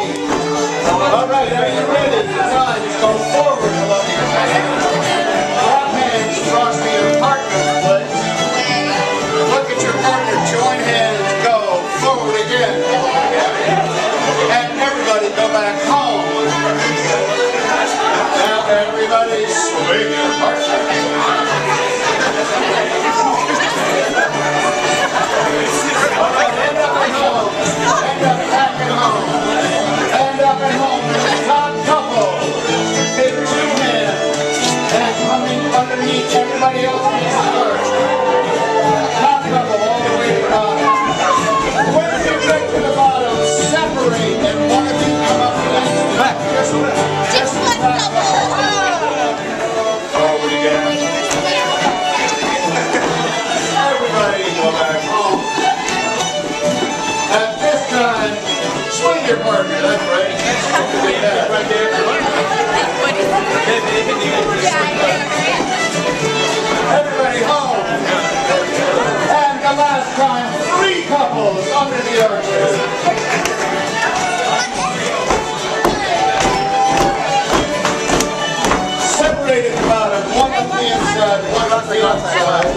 All right, are you ready? Guys, go forward a little. Clap hands across to your partner, please. Look at your partner, join hands, go forward again. And everybody go back home. Now everybody swing your partner. All right, end up at home. End up back at home. End up at home. The top couple. Take two hands. And coming underneath everybody else's first. Top couple all the way to the bottom. When you get to the bottom, separate and one of you come up against the back. Just one couple. Forward again. Everybody go back home. At this time, swing your partner. That's right. Right there. Everybody home. And the last time, 3 couples under the arches. Separate at the bottom, one on the inside, one on the outside.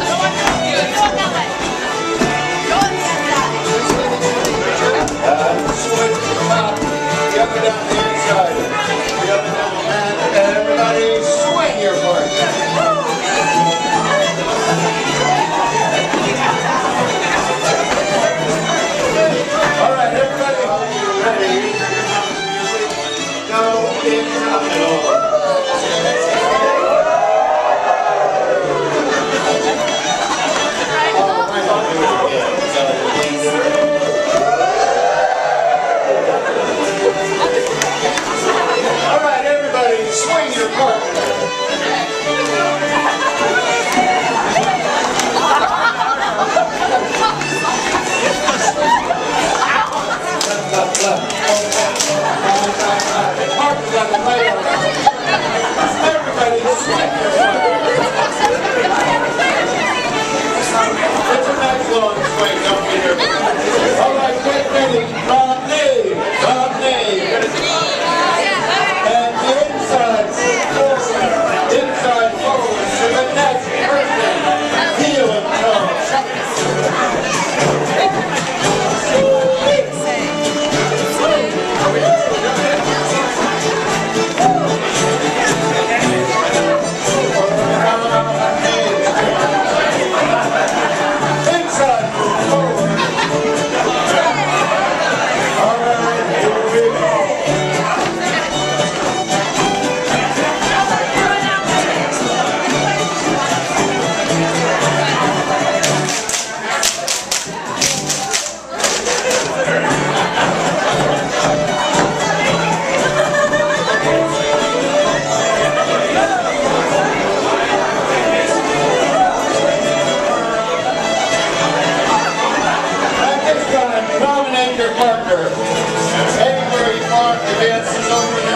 Switch to the top, the other down the inside, the other down the hand, and everybody swing your partner. All right, everybody, ready? Go into the middle. Swing your partner. Everybody swing your partner. It's a nice long swing, don't be nervous. All right, get ready. Romney. And the inside forward to the next person. Heel and toe. Inside forward. All right, here we go. Your partner. Anywhere you want, the dance is over.